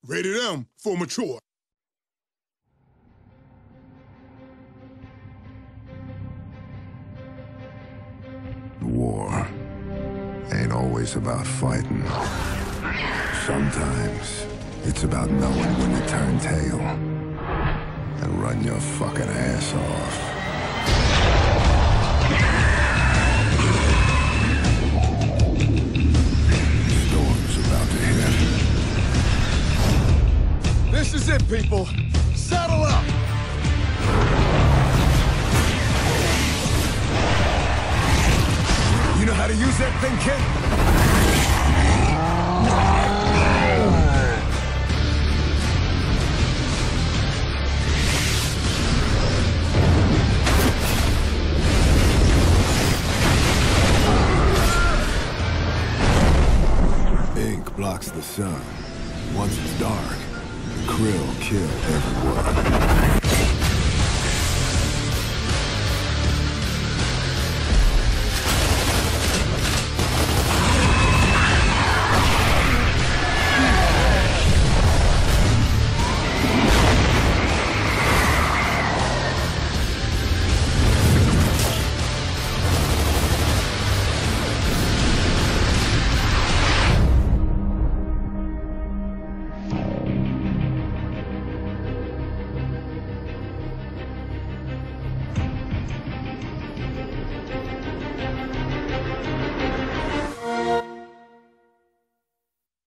Rated M for mature. War ain't always about fighting. Sometimes it's about knowing when to turn tail and run your fucking ass off. Storm's about to hit. This is it, people. Saddle up! You know how to use that thing, kid? Ink blocks the sun. Once it's dark, Krill kill everyone.